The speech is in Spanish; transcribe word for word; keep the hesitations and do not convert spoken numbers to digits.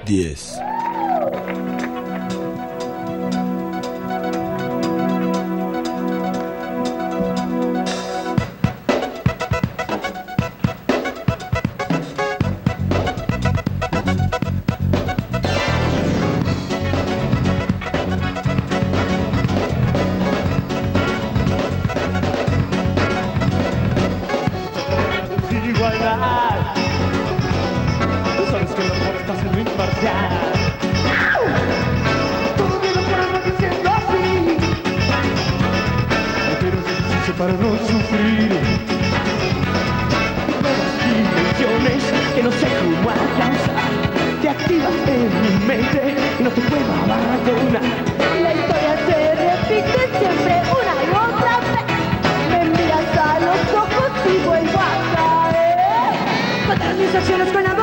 diez. Igualdad, tú sabes que el amor está siendo imparcial. Todo queda para no diciendo así, pero es difícil para no sufrir. Nuevas dimensiones que no sé cómo alcanzar, te activas en mi mente y no te puedo abandonar. La historia se repite siempre una y otra vez. Me miras a los ojos y vuelvo a caer. Todas mis acciones con